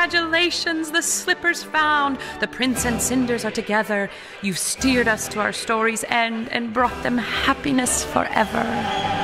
Congratulations, the slipper's found. The prince and Cinders are together. You've steered us to our story's end and brought them happiness forever.